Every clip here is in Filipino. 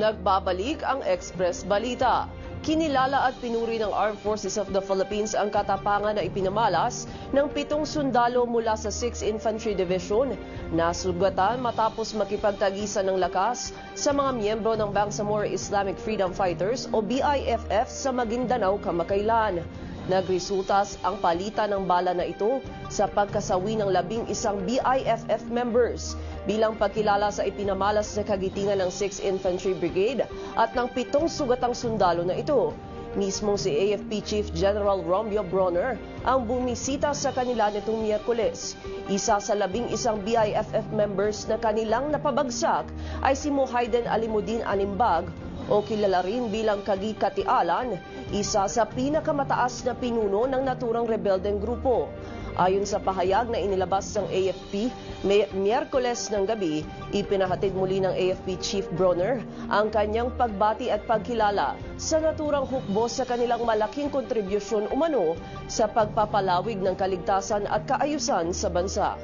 Nagbabalik ang Express Balita. Kinilala at pinuri ng Armed Forces of the Philippines ang katapangan na ipinamalas ng 7 sundalo mula sa 6th Infantry Division na sugatan matapos makipagtagisan ng lakas sa mga miyembro ng Bangsamoro Islamic Freedom Fighters o BIFF sa Maguindanao kamakailan. Nagresultas ang palitan ng bala na ito sa pagkasawi ng 11 BIFF members bilang pagkilala sa ipinamalas na kagitingan ng 6th Infantry Brigade at ng 7 sugatang sundalo na ito. Mismong si AFP Chief General Romeo Bronner ang bumisita sa kanila nitong Miyerkules. Isa sa 11 BIFF members na kanilang napabagsak ay si Muhayden Alimuddin Animbag o kilala rin bilang Kagi Katialan, isa sa pinakamataas na pinuno ng naturang rebeldeng grupo. Ayon sa pahayag na inilabas ng AFP, Miyerkules ng gabi, ipinahatid muli ng AFP Chief Bronner ang kanyang pagbati at pagkilala sa naturang hukbo sa kanilang malaking kontribusyon umano sa pagpapalawig ng kaligtasan at kaayusan sa bansa.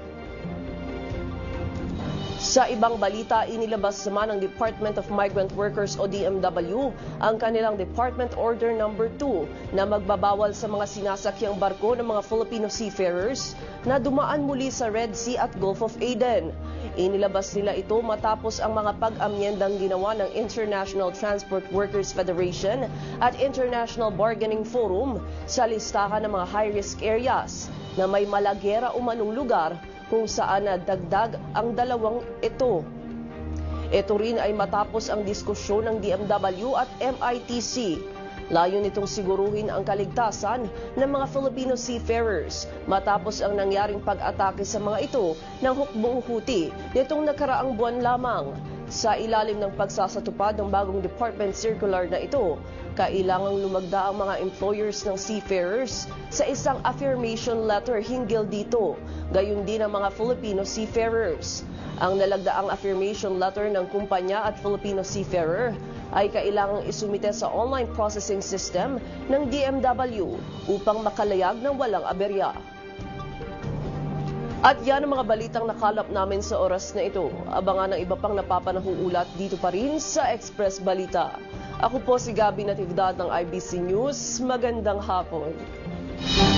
Sa ibang balita, inilabas naman ng Department of Migrant Workers o DMW ang kanilang Department Order No. 2 na magbabawal sa mga sinasakyang barko ng mga Filipino seafarers na dumaan muli sa Red Sea at Gulf of Aden. Inilabas nila ito matapos ang mga pag-amyendang ginawa ng International Transport Workers Federation at International Bargaining Forum sa listahan ng mga high-risk areas na may malagera umanong lugar kung saan dagdag ang dalawang ito. Ito rin ay matapos ang diskusyon ng DMW at MITC. Layon nitong siguruhin ang kaligtasan ng mga Filipino seafarers matapos ang nangyaring pag-atake sa mga ito ng hukbong Houthi nitong nakaraang buwan lamang. Sa ilalim ng pagsasatupad ng bagong department circular na ito, kailangang lumagda ang mga employers ng seafarers sa isang affirmation letter hinggil dito, gayon din ang mga Filipino seafarers. Ang nalagdaang affirmation letter ng kumpanya at Filipino seafarer ay kailangang isumite sa online processing system ng DMW upang makalayag ng walang aberya. At yan ang mga balitang nakalap namin sa oras na ito. Abangan ang iba pang napapanahong ulat dito pa rin sa Express Balita. Ako po si Gabby Natividad ng IBC News. Magandang hapon.